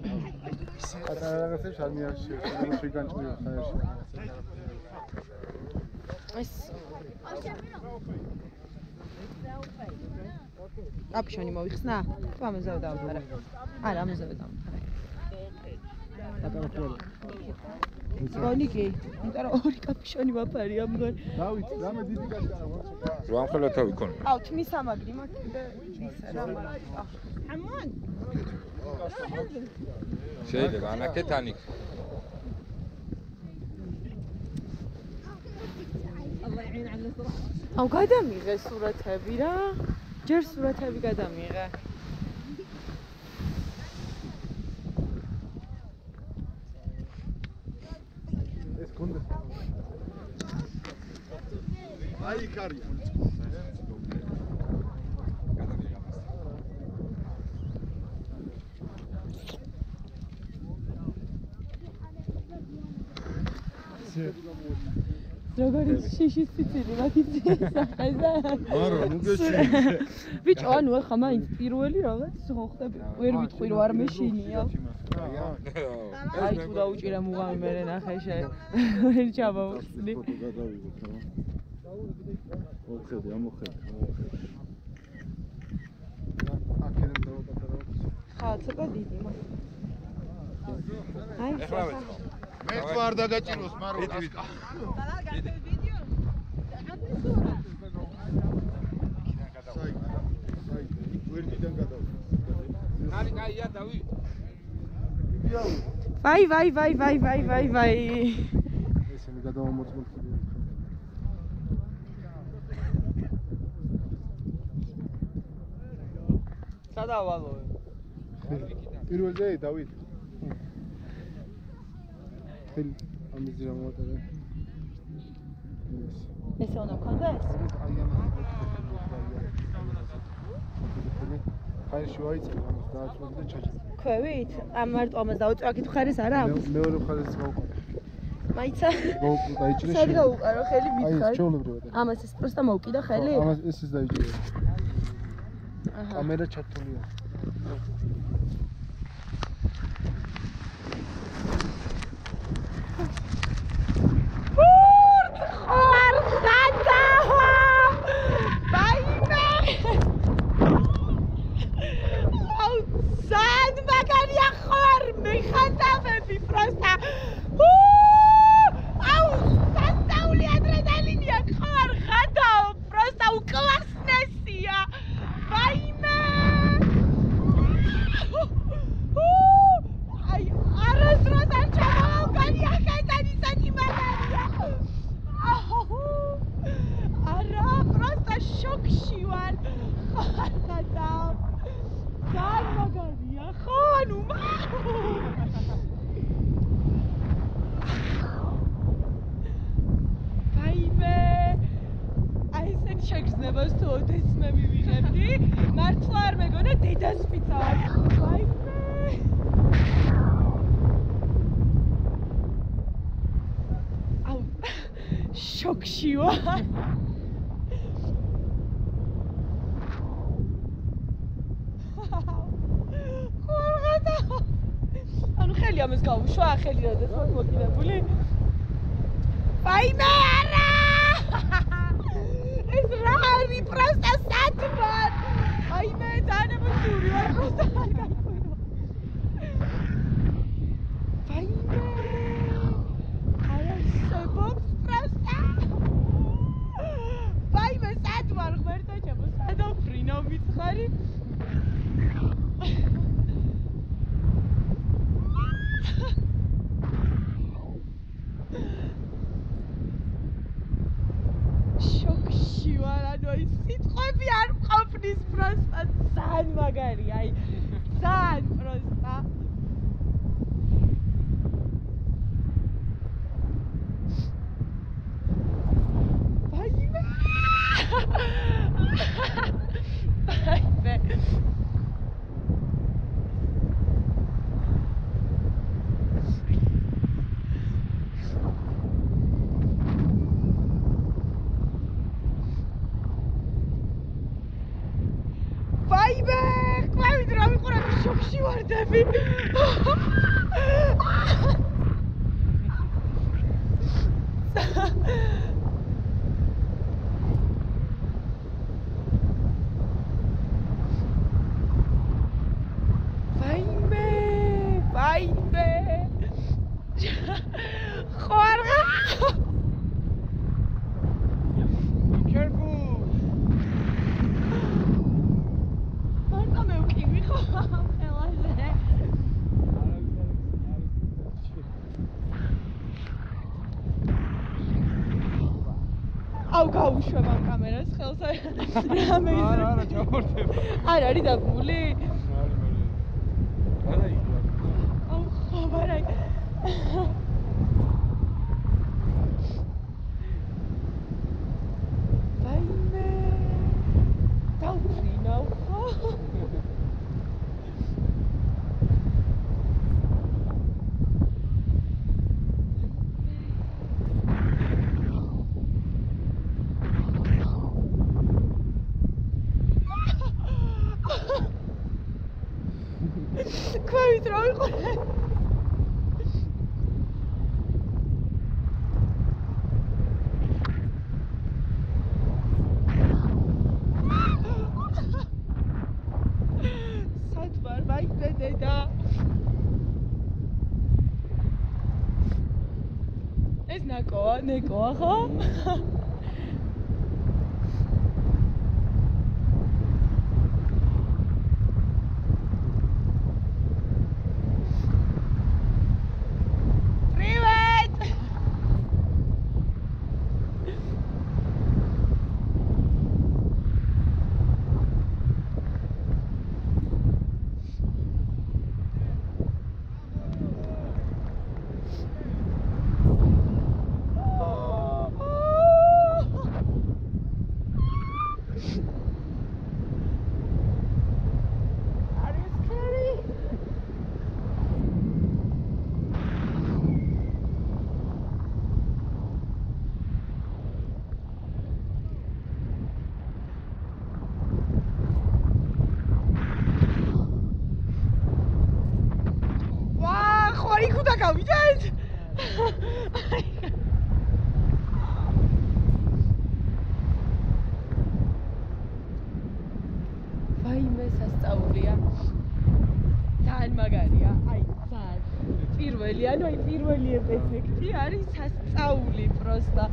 რაღაცა შარმიაში შეგანჭმიო ხაერში ეს კაპშონი მოიხსნა? თუ ამაზე დავამყარა. არა, ამაზე დავამყარა. გონიკი, იმიტომ რომ ორი კაპშონი ვაფარი ამგან. დავით, რამე დიდი კაშკარა მოხდა. რო ამ ხელათა ვიქონე. აუ, თმის სამაგრი მაქვს კიდე ისა რა მაგრამ. ამონ. შეიძლება ანაკეთ ანიკ. აუ, გადამიღე სურათები რა. ჯერ სურათები გადამიღე. ეს კონდა. აი კარი. როგორი შიშის ციცილი მაგიცი სახეზე. არა, ნუ გეშინე. ბიჭო, ანუ ახლა მაინც პირველი რაღაც ხო ხდები. ვერ ვიტყვი რომ არ მეშინია. აი თუ დაუჭირე მუღამი მე ნახე შე. ვერ ჩავავხსნი. ფოტო გადავიღოთ რა. მოხედე, ამოხედე. აქედან დავაკეთე. ხა, ცოტა დიდი მაგ. აი, ეხლა ვეწყო. მე თუ არ დაგაჭიროს, მარო. ვერდიდან გადავ. კაია დავი. ვაი. ესენი გადავამოწმოთ. სადავალოე. პირველზე დავით. ხელი ამის რა მოვატარე. ესე უნდა კონდეს? აი ხაერში ვაიწყე ამას დააწვდი და ჩაჭდა. ქვევით? ამ მარტო ამას დავუწვა, აქ თუ ხარეს არა აქვს. მეორე მხარეს გავუყარე. მაიცა. გავუყარე დაიჭრე. სად გავუყარო ხელი აი მითხარ? ეს ჩაოლებრივად. ამას ეს პროსტა მოვკიდა ხელი? ამას ეს დაიჭრე. აჰა. კამერა ჩართულია. შეგრძნებას თუ ოდეს მე მივიღებდი, მართლა არ მეგონა დედას პიცა ვარ. ვაიმე. აუ, შოქში ვარ. ხორღადა. ანუ ხელი ამას გავუშვა, ხელი რადგან ხარ მოკიდებული. ვაიმე, არა! ეს რა არის პროსტა სათბარ აი მე დანებუთური ვარ პროსტა არ გაიყვირო ვაიმე არა შეგობს პროსტა ვაიმე სათბარ ღმერთო ჩემო სადაფრინო მითხარი სიტყვები არ მყოფნის პროსტა ძალიან მაგარი აი ძალიან პროსტა ვაიმე შოქში ვარ ხეთები. Vaime. Ხوარღა. Careful. მარტო მე ვკივი ხო ხელაზე. აუ გაუშვებ ამ კამერას ხელს რამე ის არა, ჩავორდება. არ არის დაგმული? არა იქ. აუ ხაბარაი. ვაიმე. დავფრინავ ხო? ქვევით რა ვიყურე? სად ვარ? ვაიმე დედა. ეს ნეკოა ხო? გავიდეთ? ვაიმე სასწაულია. ძალიან მაგარია. აი, ძალიან. პირველი, ანუ აი პირველი ეფექტი არის სასწაული პროსტა.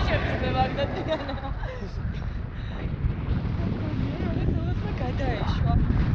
შეფრე მაგდადიანა. რაღაცა გადაეშვა.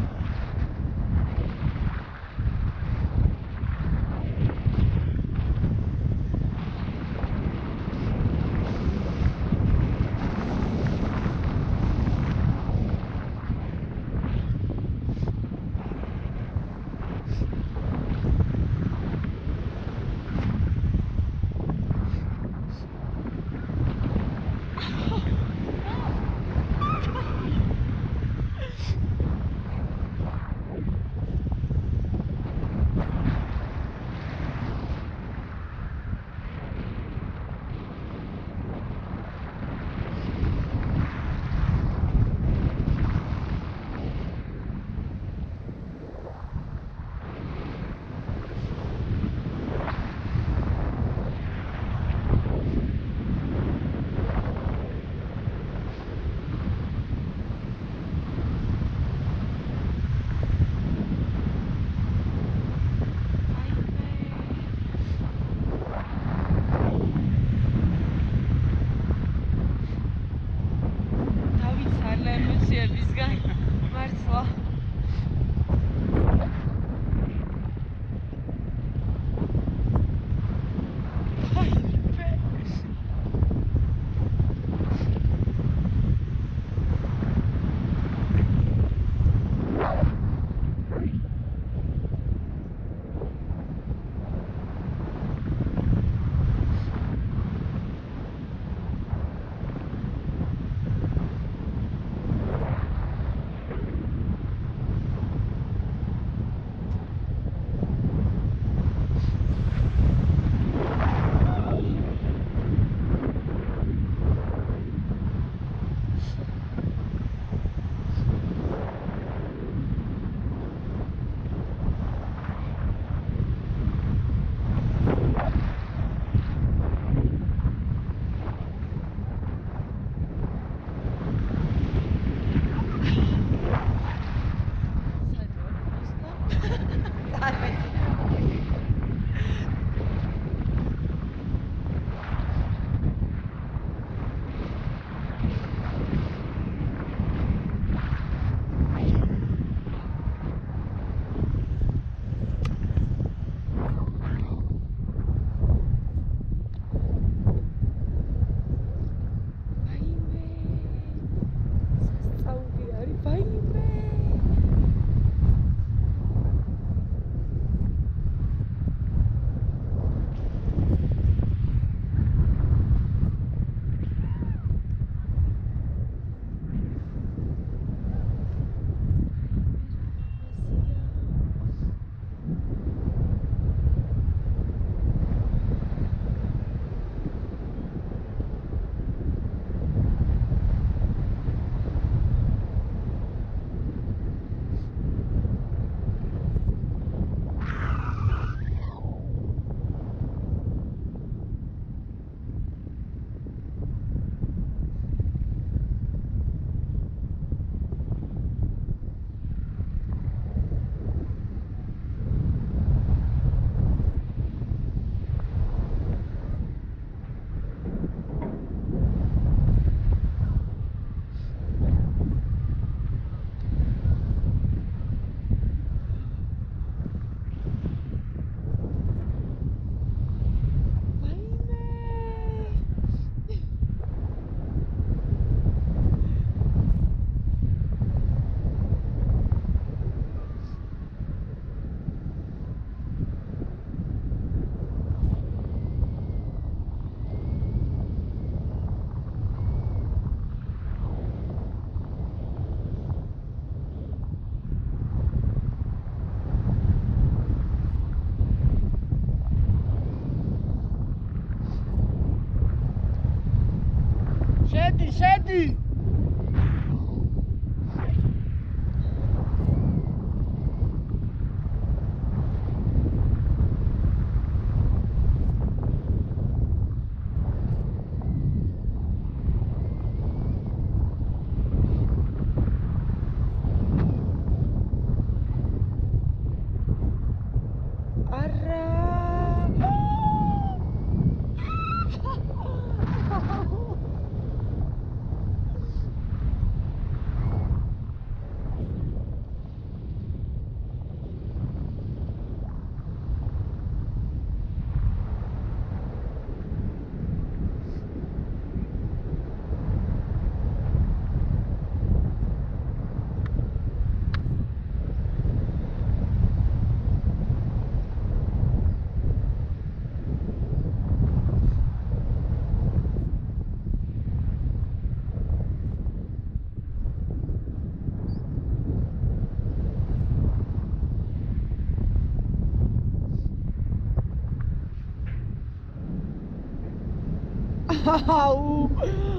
Senti! აუ